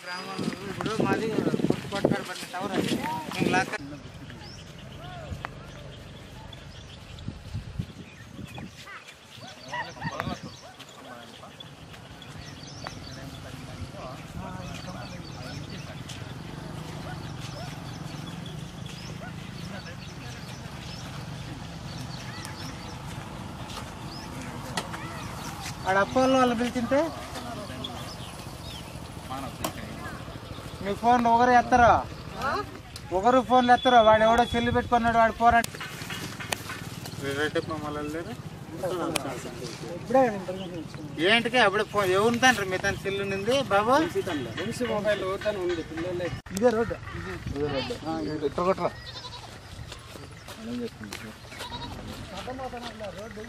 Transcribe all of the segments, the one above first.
ఇప్పుడు మాది కొట్టుకోట్టాడు పట్టిన టవర్ అది లాక్ ఆడ అప్పోళ్ళు వాళ్ళు పిలిచింటే మీ ఫోన్ ఒకరు ఎత్తరు, ఒకరు ఫోన్లు ఎత్తరు. వాడు ఎవడో చెల్లి పెట్టుకున్నాడు, వాడు పోరాడు. ఏంటికి అప్పుడే ఫోన్ ఎవరుతాండ్రు మీ తన సెల్లు నింది బాబు మొబైల్ ఉంది పిల్లలు. ఇదే రోడ్డు ఇట్లా కొట్టరా రోడ్డు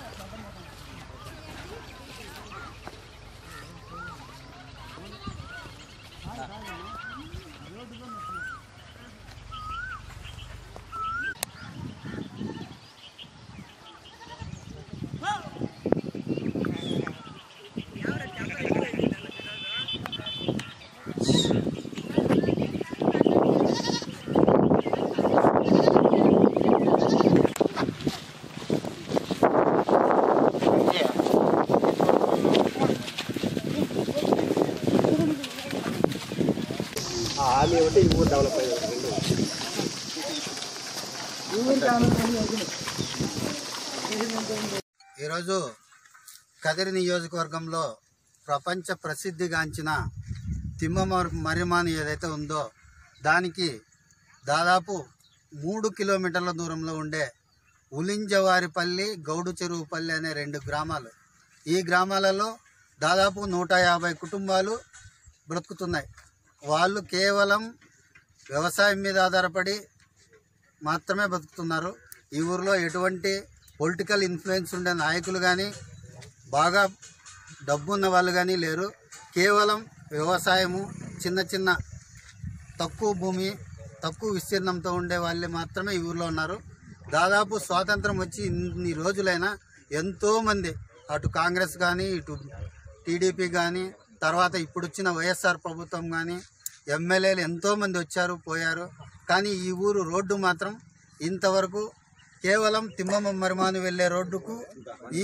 ఈరోజు కదిరి నియోజకవర్గంలో ప్రపంచ ప్రసిద్ధిగాంచిన తిమ్మమర్రిమాను ఏదైతే ఉందో దానికి దాదాపు 3 కిలోమీటర్ల దూరంలో ఉండే ఉలింజవారిపల్లి, గౌడు చెరువుపల్లి అనే 2 గ్రామాలు. ఈ గ్రామాలలో దాదాపు 150 కుటుంబాలు బ్రతుకుతున్నాయి. వాళ్ళు కేవలం వ్యవసాయం మీద ఆధారపడి మాత్రమే బతుకుతున్నారు. ఈ ఊరిలో ఎటువంటి పొలిటికల్ ఇన్ఫ్లుయెన్స్ ఉండే నాయకులు కానీ బాగా డబ్బున్న వాళ్ళు కానీ లేరు. కేవలం వ్యవసాయము, చిన్న చిన్న తక్కువ భూమి, తక్కువ విస్తీర్ణంతో ఉండే వాళ్ళే మాత్రమే ఈ ఊరిలో ఉన్నారు. దాదాపు స్వాతంత్రం వచ్చి ఇన్ని రోజులైనా ఎంతోమంది అటు కాంగ్రెస్ కానీ, ఇటు టీడీపీ కానీ, తర్వాత ఇప్పుడు వచ్చిన వైఎస్ఆర్ ప్రభుత్వం కానీ, ఎమ్మెల్యేలు ఎంతోమంది వచ్చారు పోయారు. కానీ ఈ ఊరు రోడ్డు మాత్రం ఇంతవరకు కేవలం తిమ్మమర్రిమాను వెళ్ళే రోడ్డుకు ఈ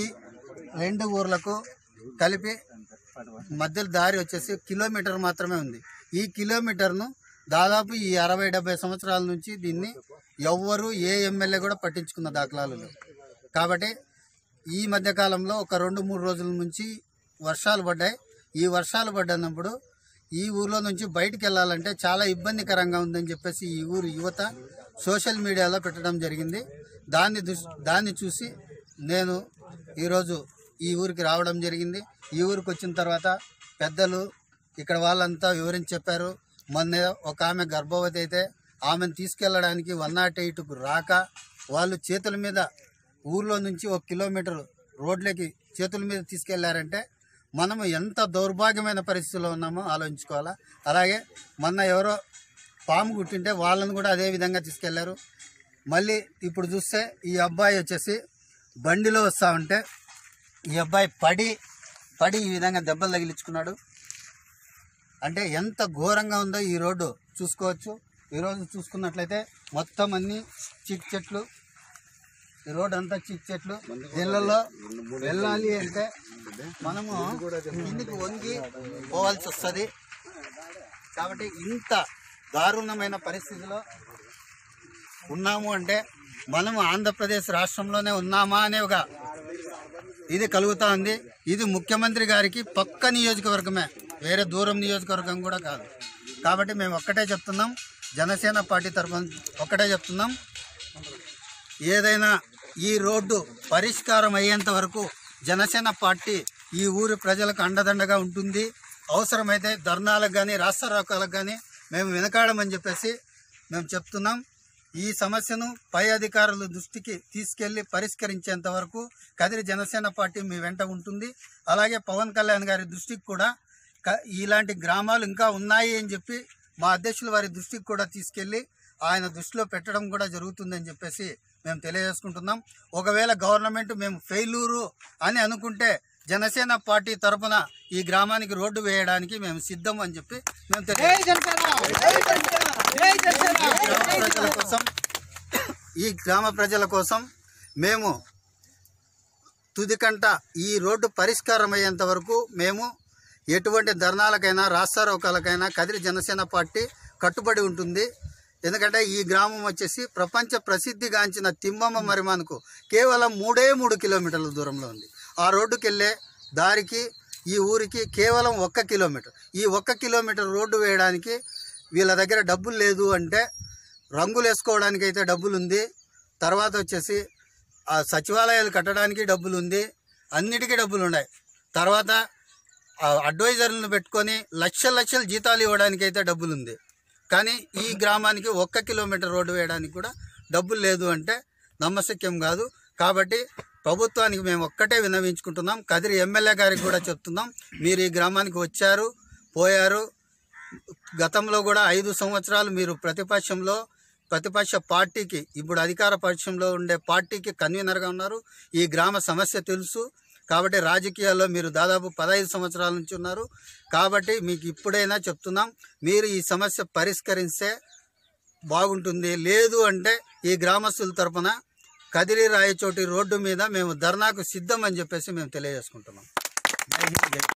2 ఊర్లకు కలిపి మధ్యలో దారి వచ్చేసి కిలోమీటర్ మాత్రమే ఉంది. ఈ కిలోమీటర్ను దాదాపు ఈ 60-70 సంవత్సరాల నుంచి దీన్ని ఎవ్వరు ఏ ఎమ్మెల్యే కూడా పట్టించుకున్న దాఖలాలు లేవు. కాబట్టి ఈ మధ్యకాలంలో ఒక 2-3 రోజుల నుంచి వర్షాలు పడ్డాయి. ఈ వర్షాలు పడ్డప్పుడు ఈ ఊర్లో నుంచి బయటికి వెళ్ళాలంటే చాలా ఇబ్బందికరంగా ఉందని చెప్పేసి ఈ ఊరు యువత సోషల్ మీడియాలో పెట్టడం జరిగింది. దాన్ని చూసి నేను ఈరోజు ఈ ఊరికి రావడం జరిగింది. ఈ ఊరికి వచ్చిన తర్వాత పెద్దలు ఇక్కడ వాళ్ళంతా వివరించి చెప్పారు. మొన్న ఒక ఆమె గర్భవతి అయితే ఆమెను తీసుకెళ్ళడానికి 108కు రాక వాళ్ళు చేతుల మీద ఊర్లో నుంచి 1 కిలోమీటర్ రోడ్లకి చేతుల మీద తీసుకెళ్లారంటే మనము ఎంత దౌర్భాగ్యమైన పరిస్థితిలో ఉన్నామో ఆలోచించుకోవాలా. అలాగే మొన్న ఎవరో పాము కుట్టింటే వాళ్ళని కూడా అదే విధంగా తీసుకెళ్లారు. మళ్ళీ ఇప్పుడు చూస్తే ఈ అబ్బాయి వచ్చేసి బండిలో వస్తూ ఉంటే ఈ అబ్బాయి పడి ఈ విధంగా దెబ్బలు తగిలించుకున్నాడు. అంటే ఎంత ఘోరంగా ఉందో ఈ రోడ్డు చూసుకోవచ్చు. ఈరోజు చూసుకున్నట్లయితే మొత్తం అన్ని చిక్ చెట్లు, ఈ రోడ్ అంతా చిక్ చెట్లు. ఇళ్లలో వెళ్ళాలి అంటే మనము కిందికి వంగి పోవాల్సి వస్తుంది. కాబట్టి ఇంత దారుణమైన పరిస్థితిలో ఉన్నాము అంటే మనము ఆంధ్రప్రదేశ్ రాష్ట్రంలోనే ఉన్నామా అనే ఒక ఇది కలుగుతూ ఉంది. ఇది ముఖ్యమంత్రి గారికి పక్క నియోజకవర్గమే, వేరే దూరం నియోజకవర్గం కూడా కాదు. కాబట్టి మేము ఒక్కటే చెప్తున్నాం, జనసేన పార్టీ తరఫున ఒక్కటే చెప్తున్నాం, ఏదైనా ఈ రోడ్డు పరిష్కారం అయ్యేంత వరకు జనసేన పార్టీ ఈ ఊరి ప్రజలకు అండదండగా ఉంటుంది. అవసరమైతే ధర్నాలకు కానీ రాస్తారోకాలకు కానీ మేము వెనకాడమని చెప్పేసి మేము చెప్తున్నాం. ఈ సమస్యను పై అధికారుల దృష్టికి తీసుకెళ్లి పరిష్కరించేంత వరకు కదిరి జనసేన పార్టీ మీ వెంట ఉంటుంది. అలాగే పవన్ కళ్యాణ్ గారి దృష్టికి కూడా ఇలాంటి గ్రామాలు ఇంకా ఉన్నాయి అని చెప్పి మా అధ్యక్షులు వారి దృష్టికి కూడా తీసుకెళ్లి ఆయన దృష్టిలో పెట్టడం కూడా జరుగుతుందని చెప్పేసి మేము తెలియజేసుకుంటున్నాం. ఒకవేళ గవర్నమెంట్ మేము ఫెయిల్యూరు అని అనుకుంటే జనసేన పార్టీ తరఫున ఈ గ్రామానికి రోడ్డు వేయడానికి మేము సిద్ధం అని చెప్పి మేము ఈ గ్రామ ప్రజల కోసం మేము తుదికంట ఈ రోడ్డు పరిష్కారం అయ్యేంత వరకు మేము ఎటువంటి ధర్నాలకైనా రాస్తారోకాలకైనా కదిరి జనసేన పార్టీ కట్టుబడి ఉంటుంది. ఎందుకంటే ఈ గ్రామం వచ్చేసి ప్రపంచ ప్రసిద్ధిగాంచిన తిమ్మమ్మ మరిమాన్కు కేవలం 3 కిలోమీటర్ల దూరంలో ఉంది. ఆ రోడ్డుకి వెళ్ళే దారికి ఈ ఊరికి కేవలం 1 కిలోమీటర్. ఈ 1 కిలోమీటర్ రోడ్డు వేయడానికి వీళ్ళ దగ్గర డబ్బులు లేదు అంటే రంగులు వేసుకోవడానికి అయితే డబ్బులు ఉంది, తర్వాత వచ్చేసి ఆ సచివాలయాలు కట్టడానికి డబ్బులు ఉంది, అన్నిటికీ డబ్బులు ఉన్నాయి. తర్వాత అడ్వైజర్లను పెట్టుకొని లక్షల జీతాలు ఇవ్వడానికి అయితే డబ్బులు ఉంది. కానీ ఈ గ్రామానికి 1 కిలోమీటర్ రోడ్డు వేయడానికి కూడా డబ్బులు లేదు అంటే నమ్మశక్యం కాదు. కాబట్టి ప్రభుత్వానికి మేము ఒక్కటే విన్నవించుకుంటున్నాం, కదిరి ఎమ్మెల్యే గారికి కూడా చెప్తున్నాం, మీరు ఈ గ్రామానికి వచ్చారు పోయారు. గతంలో కూడా 5 సంవత్సరాలు మీరు ప్రతిపక్ష పార్టీకి, ఇప్పుడు అధికార పక్షంలో ఉండే పార్టీకి కన్వీనర్గా ఉన్నారు. ఈ గ్రామ సమస్య తెలుసు కాబట్టి రాజకీయాల్లో మీరు దాదాపు 15 సంవత్సరాల నుంచి ఉన్నారు. కాబట్టి మీకు ఇప్పుడైనా చెప్తున్నాం, మీరు ఈ సమస్య పరిష్కరిస్తే బాగుంటుంది. లేదు అంటే ఈ గ్రామస్తుల తరపున కదిరి రాయచోటి రోడ్డు మీద మేము ధర్నాకు సిద్ధం అని చెప్పేసి మేము తెలియజేసుకుంటున్నాం.